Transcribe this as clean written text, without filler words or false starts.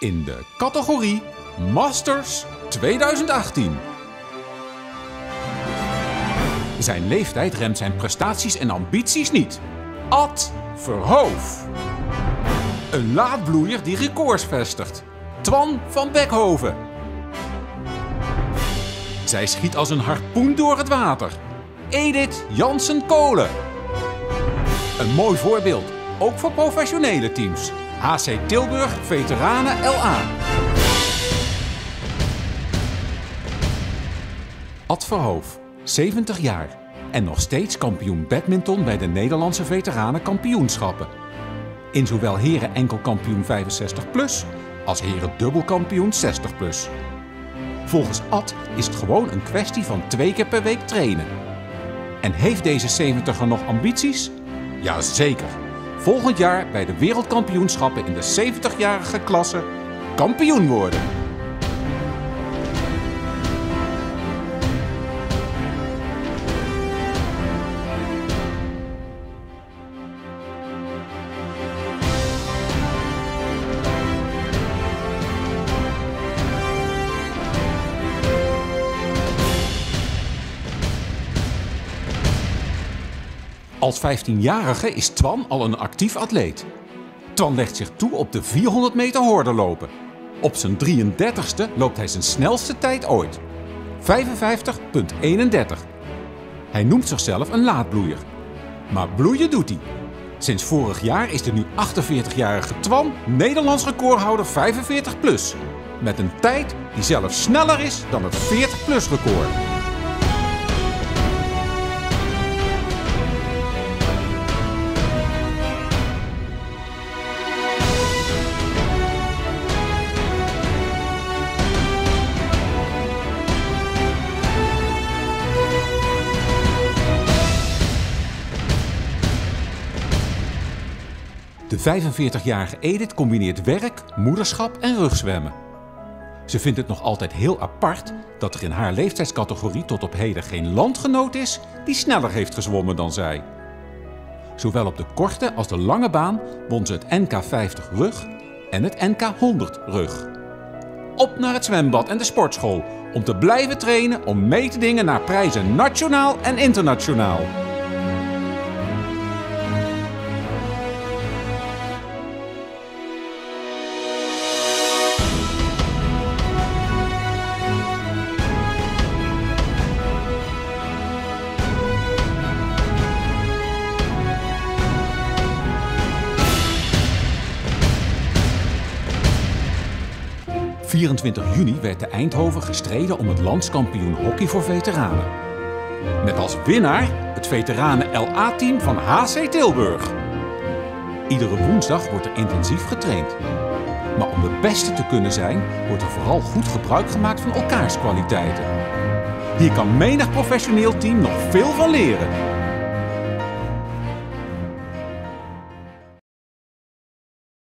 in de categorie Masters 2018. Zijn leeftijd remt zijn prestaties en ambities niet. Ad Verhoof. Een laadbloeier die records vestigt. Twan van Beckhoven. Zij schiet als een harpoen door het water. Edith Jansen-Kolen. Een mooi voorbeeld, ook voor professionele teams. HC Tilburg Veteranen LA. Ad Verhoof, 70 jaar en nog steeds kampioen badminton bij de Nederlandse Veteranen Kampioenschappen. In zowel heren enkelkampioen 65+ als heren dubbelkampioen 60+. Volgens Ad is het gewoon een kwestie van 2 keer per week trainen. En heeft deze 70er nog ambities? Jazeker. Volgend jaar bij de wereldkampioenschappen in de 70-jarige klasse kampioen worden. Als 15-jarige is Twan al een actief atleet. Twan legt zich toe op de 400 meter horde lopen. Op zijn 33ste loopt hij zijn snelste tijd ooit. 55,31. Hij noemt zichzelf een laadbloeier. Maar bloeien doet hij. Sinds vorig jaar is de nu 48-jarige Twan Nederlands recordhouder 45+. Met een tijd die zelfs sneller is dan het 40+ record. De 45-jarige Edith combineert werk, moederschap en rugzwemmen. Ze vindt het nog altijd heel apart dat er in haar leeftijdscategorie tot op heden geen landgenoot is die sneller heeft gezwommen dan zij. Zowel op de korte als de lange baan won ze het NK 50 rug en het NK 100 rug. Op naar het zwembad en de sportschool om te blijven trainen om mee te dingen naar prijzen nationaal en internationaal. Op 24 juni werd te Eindhoven gestreden om het landskampioen hockey voor veteranen. Met als winnaar het veteranen LA-team van HC Tilburg. Iedere woensdag wordt er intensief getraind. Maar om de beste te kunnen zijn, wordt er vooral goed gebruik gemaakt van elkaars kwaliteiten. Hier kan menig professioneel team nog veel van leren.